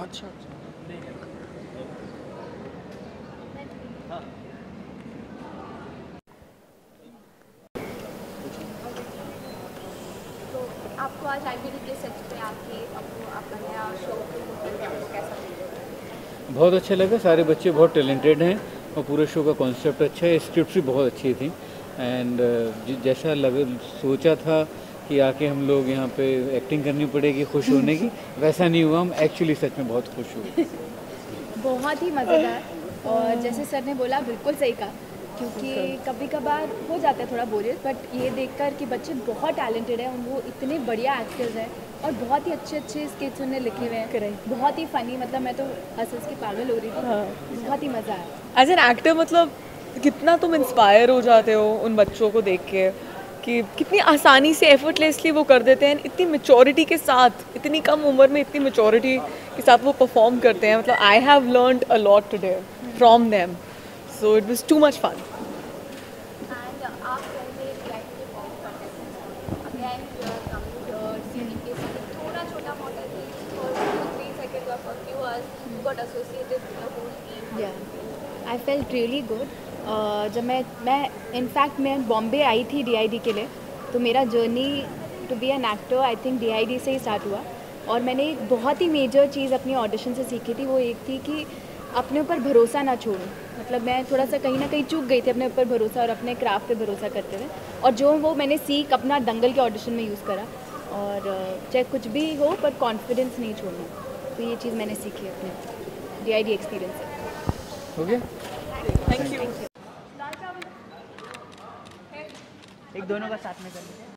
अच्छा हाँ। तो आपको आज IBD के सेट पे आके आपको आपका नया शो आपको कैसा लगा? बहुत अच्छा लगा, सारे बच्चे बहुत टैलेंटेड हैं और पूरे शो का कॉन्सेप्ट अच्छा है, स्क्रिप्ट भी बहुत अच्छी थी एंड जैसा सोचा था कि आके हम लोग यहाँ पे एक्टिंग करनी पड़ेगी खुश होने की, वैसा नहीं हुआ। हम एक्चुअली सच में बहुत खुश हुए। बहुत ही मज़ेदार, और जैसे सर ने बोला बिल्कुल सही कहा, क्योंकि कभी कभार हो जाता है थोड़ा बोरियत, बट ये देखकर कि बच्चे बहुत टैलेंटेड हैं, वो इतने बढ़िया एक्टर्स हैं और बहुत ही अच्छे अच्छे स्किट्स उन्होंने लिखे हुए हैं, बहुत ही फ़नी। मतलब मैं तो हंस की पागल हो रही थी। बहुत ही मज़ा आया। एज एन एक्टर मतलब कितना तुम इंस्पायर हो जाते हो उन बच्चों को देख के कि कितनी आसानी से एफर्टलेसली वो कर देते हैं, इतनी मैच्योरिटी के साथ, इतनी कम उम्र में इतनी मैच्योरिटी के साथ वो परफॉर्म करते हैं। मतलब I have learned a lot today from them, so it was too much fun. And आप पहले रियलिटी में परफॉर्म करते थे, again you are coming here seeing के साथ थोड़ा छोटा मॉडल थी for 2-3 seconds of a viewers got associated with the whole team. Yeah, I felt really good. जब मैं इनफैक्ट मैं बॉम्बे आई थी DID के लिए, तो मेरा journey to be an actor I think DID से ही स्टार्ट हुआ। और मैंने एक बहुत ही मेजर चीज़ अपनी ऑडिशन से सीखी थी, वो एक थी कि अपने ऊपर भरोसा ना छोड़ो। मतलब मैं थोड़ा सा कहीं ना कहीं चूक गई थी अपने ऊपर भरोसा और अपने क्राफ्ट पे भरोसा करते हुए, और जो वो मैंने सीख अपना दंगल के ऑडिशन में यूज़ करा। और चाहे कुछ भी हो पर कॉन्फिडेंस नहीं छोड़ना, तो ये चीज़ मैंने सीखी अपने DID एक्सपीरियंस से। हो गया, थैंक यू। एक दोनों का साथ में कर लेते हैं।